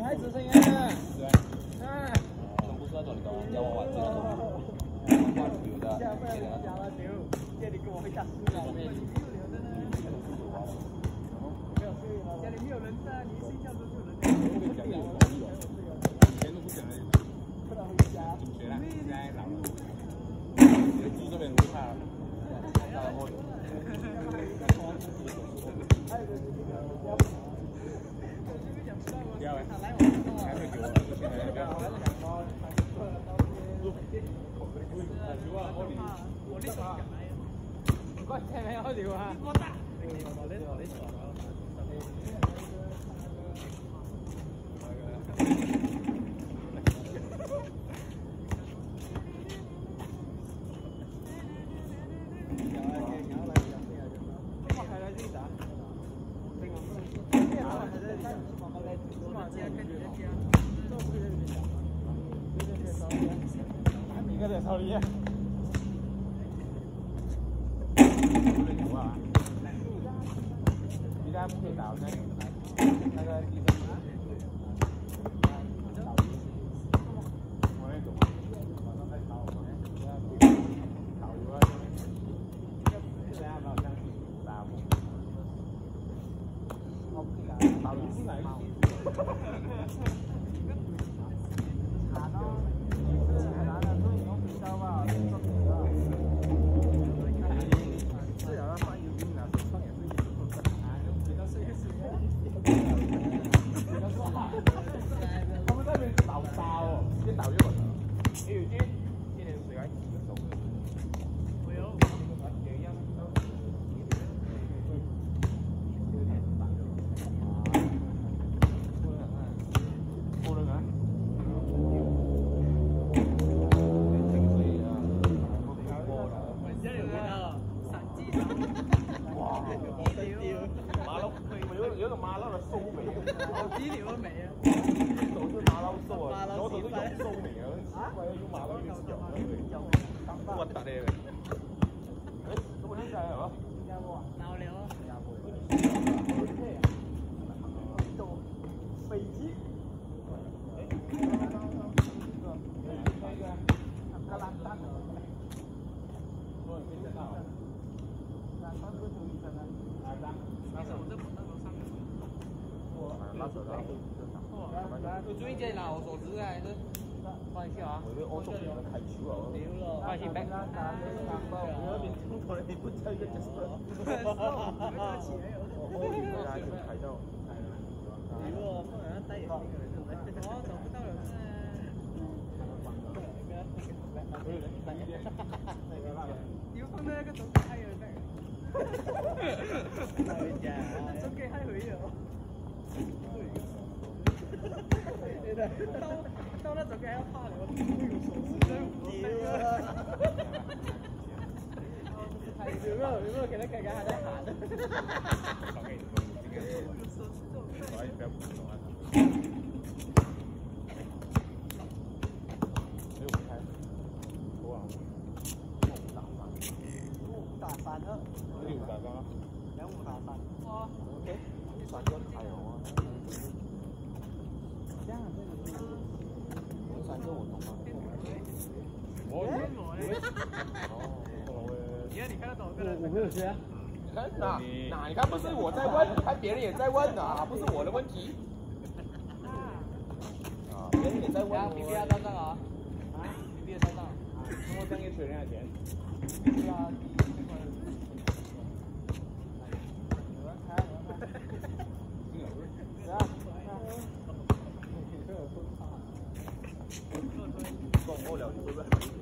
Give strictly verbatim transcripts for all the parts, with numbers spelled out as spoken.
孩子声音啊！啊！ 全部是那种你懂吗？摇娃娃机那种，挂球的， 加了球，这里跟我会打输了。家里没有人在，你睡觉都是有人。我跟你讲，以前都不讲的。不能回家。进学了，现在老了。住这边不怕。然后。不要哎，还会给我，现在不要。我呢個，我聽你開聊啊！我得。我呢我呢錯。你個在操裡。你家不可以打那那个地震。我那种，晚上在炒，炒油啊，现在没有像打我，我不敢，炒油是哪一种？茶咯，茶啦，所以我比較吧，做幾個。是啊，放油冰啊，放也是有。他们那边倒沙哦，先倒一会儿。哎，有些今年水还几个手？我有。也一样。有点大。过了啊。我家有个散鸡哇！馬騮，有有個馬騮嘅鬚味啊！我知條味啊！呢度都馬騮鬚啊，嗰度都有鬚味啊！喂，要馬騮要油啊！核突嚟嘅。誒，咁我呢隻係嘛？有冇啊？鬧你咯！做飛機。格蘭丹。我注意啲嗱，我傻子嘅，放一下啊！我中意睇球啊！放一下 back。我邊中國你不追嘅 just。我而家仲睇到。屌啊！放人家低人啲嘅，我就不到了。屌放呢個總機閪佢得。係呀，總機閪佢啊！到到那總機閪怕你，我呢個傻子真屌啊！有沒有有沒有給他看看他在喊？不要不懂啊！沒有開，多少？五打三二。六打三。兩五打三。哦。OK。三個太好啊。這樣這個。三個我懂啊。我我。你看你看得懂？我我沒有學啊。哪哪？你看不是我在問，你看別人也在問啊，不是我的問題。啊，別人也在問。B B 要到賬啊？啊 ？B B 要到賬。那我這樣給水人家錢。對啊。撞過了，會唔會？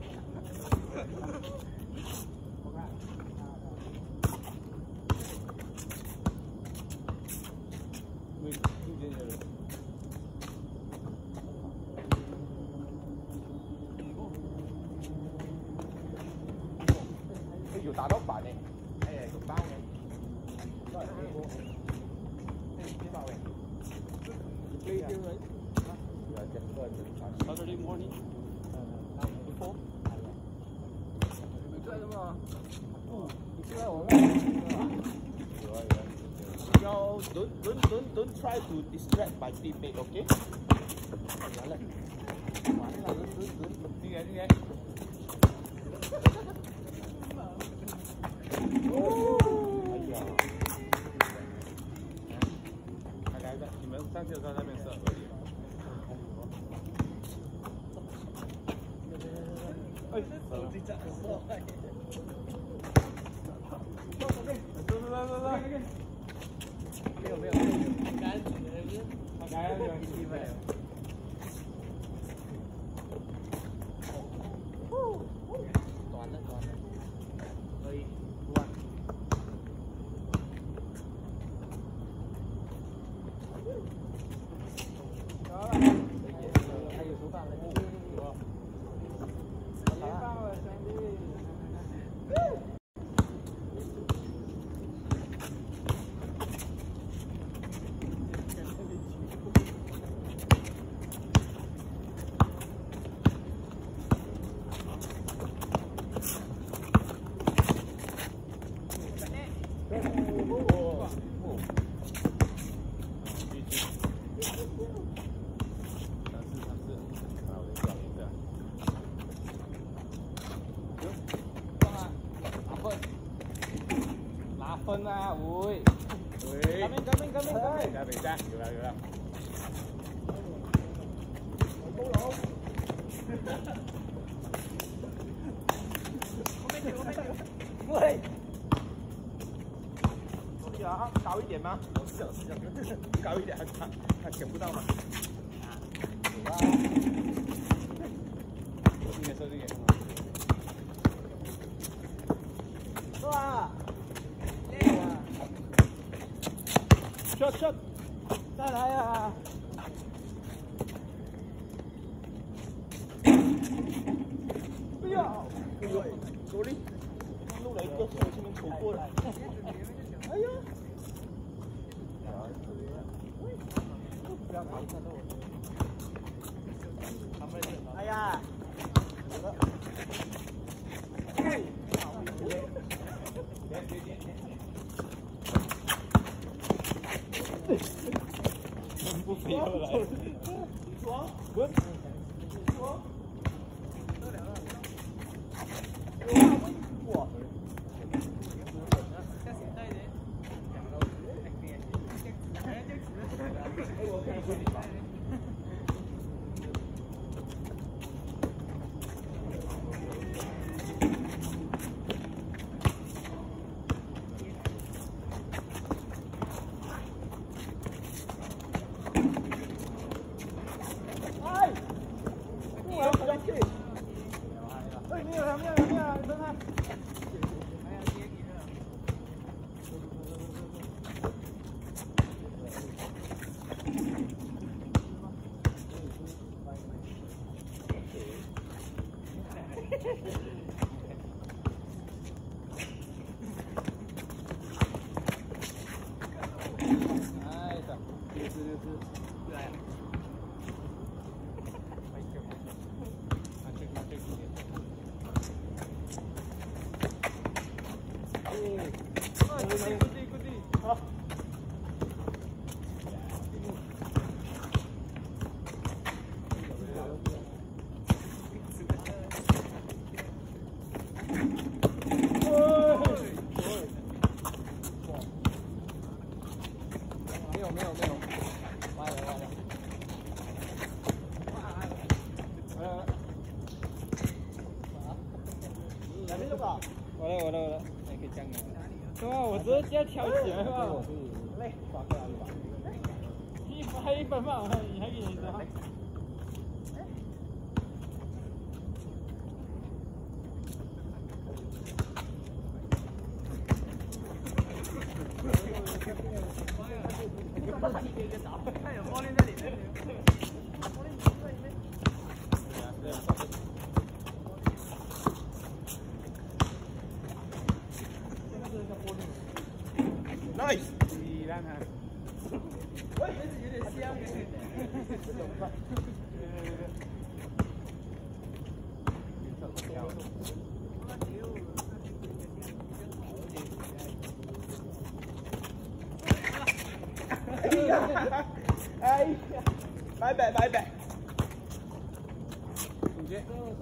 要打到板嘅，誒個包嘅，都係呢個，呢包嘅。幾條嚟？Saturday morning. Before. 你在的嗎？哦，你在我那。有啊有啊。要 don't don't don't don't try to distract my teammate, okay? 完了，完了，死死死！进来进来！哦！哎呀！来来来，你们上去的时候那边是可以。哎，手机在说。走走走走走走！没有没有，干死的是，干死的没有。短了短了，可以，不完。好了，还有手感了，别放了，兄弟。分啊，喂，喂，革命革命革命革命！革命噻，有啦有啦。高佬，我没丢，我没丢。喂，啊，高一点吗？我是想是想高一点，他他捡不到吗？有啊。收进去收进去。是吧？ shot shot， 再来呀！哎呀，哎呦，手里又来一个，从前面走过来。哎呀！不要跑，看到我。哎呀！好的。别别别别！ 不飞过来，爽，滚，爽，得了了，哇，加钱带的，哎，我可以回你吧。哎，没有了，没有了，没有了，你看看。哎，的，就是就是，来。 好。没有没有没有，歪了歪了。呃。哪边有吧？我来我来我来，那可以这样的。 对啊，我直接挑起来吧。来，发过来吧。你发一分嘛，你还给你的。看有玻璃在里面。玻璃在里面。对啊，对啊。 Nice， 你让他，喂，有点香，有点。哎呀，哎呀，拜拜拜拜。 接。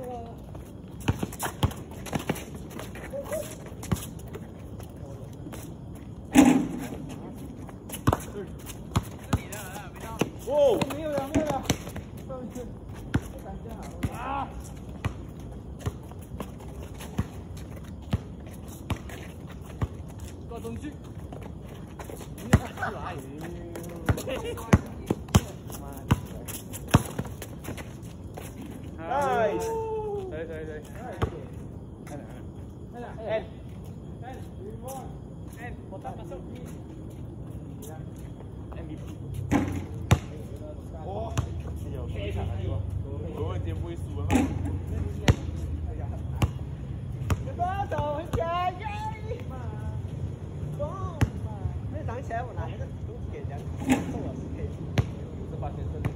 哦， 没有了，没有了，上去，感觉好啊！过中去，来， 哎， 对对对，哎，哎，哎，哎，哎，我打个手机 ，M V P。 哇，有非常的多，我问题不会输的嘛。 多走加油！走，那挡起来我拿那个东西给人家，送我是可以。 这把先生。